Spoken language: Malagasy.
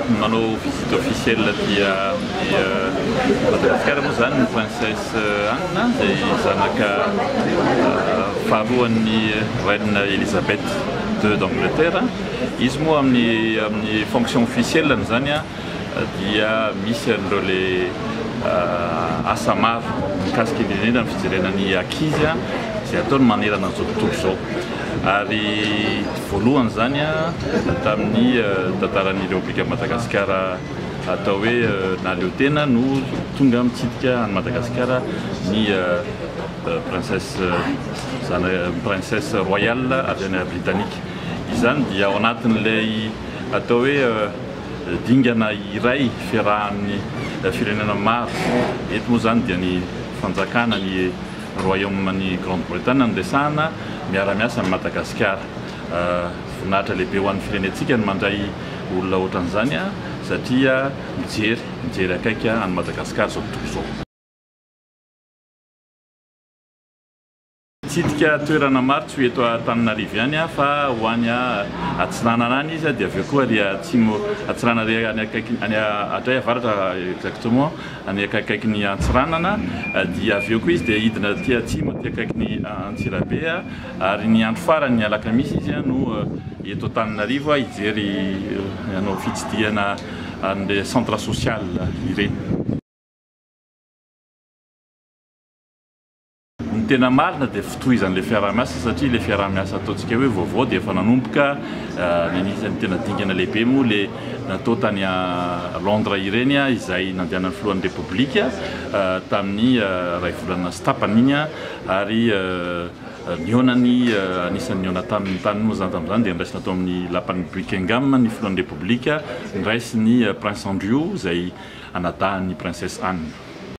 manao visite officielle dia Madagasikara moa zany ny princesse Anna izay zanaka faharoan'ny reine Elisabeth II d'Angleterre. Izy moa amin'ny fonction officielle zany dia misy an'ireo le asa maro mikasika indrindra ny fijerenany ankizy izay ataony manerana an'izao tontolo izao. Ary voalohany zany tamin'ny tantaran'ny République Madagasikara atao hoe naleo tena no tonga mitsidika any Madagasikara ny princesse royale avy any Britannique. Izany dia ao anatin'ilay atao hoe dingana iray fiarahan'ny firenena maro. Eto moa zany dia ny fanjakana ny Royaume-ny Grande-Bretagne andesana miara-miasa amin'ny Madagasikara. Voninahitra lehibe ho an'ny firenentsika ny mandray olona ohatran'izany satria mijery akaiky any Madagasikara zao tontolo izao. Mitsidika toerana maro tsy eto Antananarivo ihany fa ho any Atsiranana any izy dia avy eo koa ary atsimo Atsiranana any atray avaratra exactement any akaikin'ny Antsiranana dia avy eo koa izy dia hidina aty atsimo aty akaikin'ny Antsirabe ary ny andro farany alakamisy izy no eto Antananarivo hijery hanao fitsidihana an'ilay centre social ireny. Tena marina dia fitohizan'ilay fiaraha-miasa satria ilay fiaraha-miasa ataontsika hoe vaovao dia efa nanomboka anisan'ny tena dingana lehibe moa le natao tany Londres ireny izay nandehanan'ny filohan'ny Repoblika tamin'ny ray volana sy tapany iny ary nihaonany anisan'ny nihaona tamin'ny tany moa zany tamin'izany dia niraisina tao amin'ny lapan'ny Buckingham ny filohan'ny Repoblika, niraisy ny Prince Andrew izay anadahan'ny princesse Anne.